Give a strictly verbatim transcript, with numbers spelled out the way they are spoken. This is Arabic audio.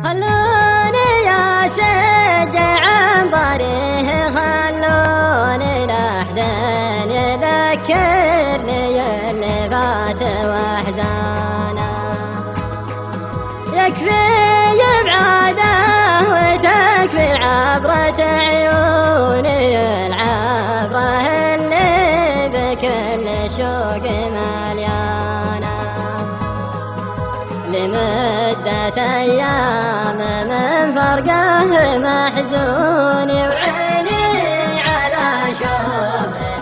خلوني أشجع عن ضريه، خلوني لحظة يذكرني اللي فات وأحزانه. يكفي يبعده وتكفي عبرة عيوني، العبرة اللي بكل شوق مليانه. لمدة أيام من فرقه محزوني، وعيني على شوف